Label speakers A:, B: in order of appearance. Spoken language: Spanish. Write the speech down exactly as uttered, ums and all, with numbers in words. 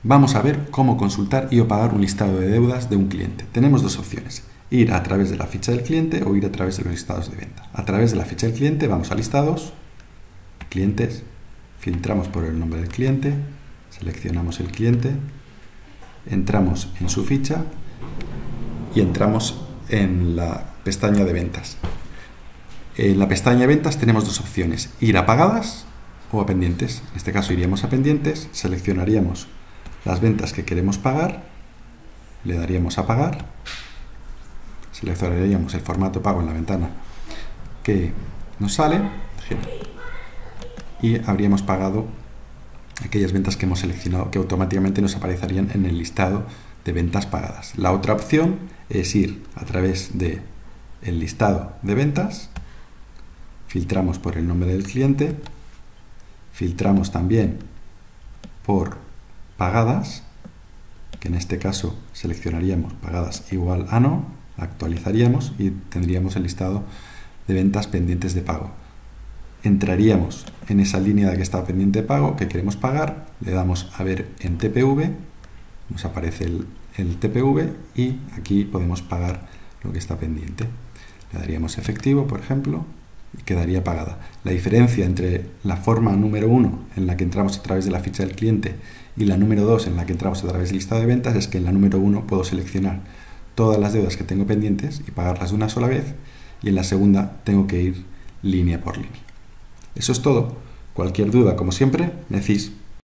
A: Vamos a ver cómo consultar y o pagar un listado de deudas de un cliente. Tenemos dos opciones: ir a través de la ficha del cliente o ir a través de los listados de venta. A través de la ficha del cliente vamos a listados, clientes, filtramos por el nombre del cliente, seleccionamos el cliente, entramos en su ficha y entramos en la pestaña de ventas. En la pestaña de ventas tenemos dos opciones: ir a pagadas o a pendientes. En este caso iríamos a pendientes, seleccionaríamos las ventas que queremos pagar, le daríamos a pagar, seleccionaríamos el formato pago en la ventana que nos sale y habríamos pagado aquellas ventas que hemos seleccionado, que automáticamente nos aparecerían en el listado de ventas pagadas. La otra opción es ir a través de el listado de ventas, filtramos por el nombre del cliente, filtramos también por pagadas, que en este caso seleccionaríamos pagadas igual a no, actualizaríamos y tendríamos el listado de ventas pendientes de pago. Entraríamos en esa línea de que está pendiente de pago, que queremos pagar, le damos a ver en T P V, nos aparece el, el T P V y aquí podemos pagar lo que está pendiente. Le daríamos efectivo, por ejemplo, y quedaría pagada. La diferencia entre la forma número uno, en la que entramos a través de la ficha del cliente, y la número dos, en la que entramos a través del listado de ventas, es que en la número uno puedo seleccionar todas las deudas que tengo pendientes y pagarlas de una sola vez, y en la segunda tengo que ir línea por línea. Eso es todo. Cualquier duda, como siempre, me decís.